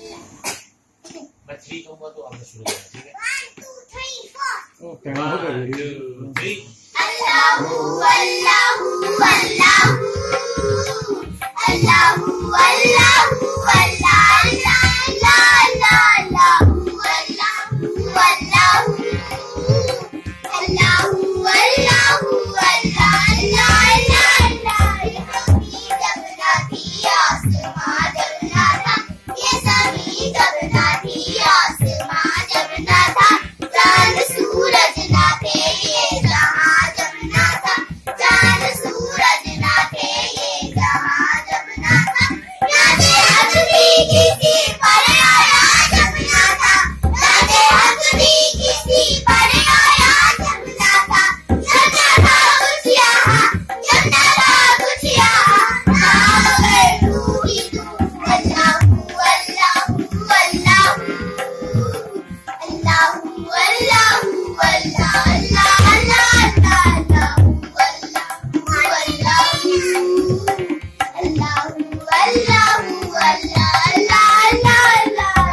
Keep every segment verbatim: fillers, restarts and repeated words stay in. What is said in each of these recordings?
मैं थ्री कहूँगा तो आपने शुरू करना, ठीक है? One two three four. One two three. अल्लाहू अल्लाहू अल्लाहू अल्लाहू अल्लाहू अल्लाह अल्लाह अल्लाह अल्लाहू अल्लाहू अल्लाहू अल्लाहू अल्लाहू अल्लाह अल्लाह अल्लाह ये जब ना थी आसमां जब ना था, ये ज़मीं जब ना थी आसमां जब ना था, चांद सूरज ना थे ये जहां जब ना था, चांद सूरज ना थे ये जहां जब ना था, याद हक भी किसी पर आया जब ना था, याद हक भी किसी पर आया जब ना था, जब ना था कुछ यहाँ, जब ना था कुछ यहाँ, नाम अगर तू ही तू। अल्लाहू अल्लाहू अल्लाहू अल्लाहू अल्लाहू अल्लाह अल्लाह अल्लाह अल्लाहू अल्लाहू अल्लाहू अल्लाहू अल्लाहू अल्लाह अल्लाह अल्लाह अल्लाह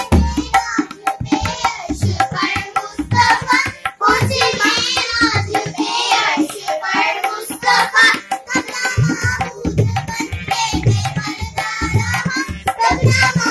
अर्श पर मुस्तफा पहुंचे मेराज पे अर्श पर मुस्तफा अपना महबूब बनके बेमर्दा रहा, अपना